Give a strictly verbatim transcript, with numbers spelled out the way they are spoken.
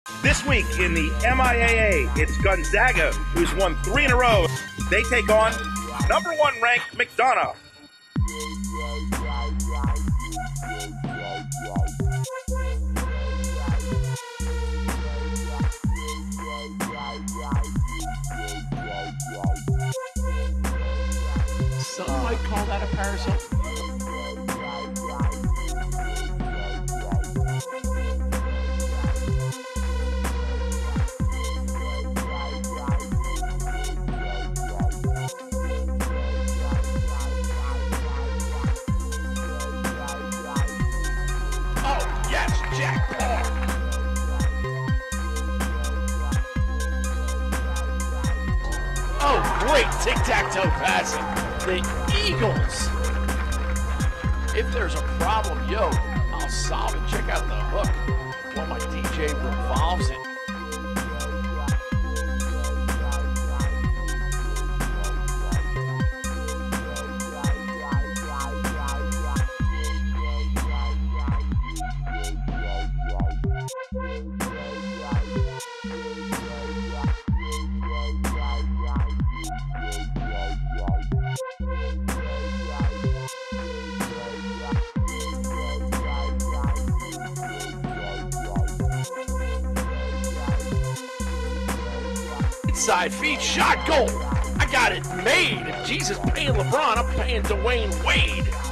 This week in the M I A A, it's Gonzaga, who's won three in a row. They take on number one ranked McDonogh. Some might call that a parasol. Oh, yes, jackpot! Oh, great tic-tac-toe passing. The Eagles. If there's a problem, yo, I'll solve it. Check out the hook while my D J revolves it. Side feed shot goal. I got it made. If Jesus paying LeBron, I'm paying Dwayne Wade.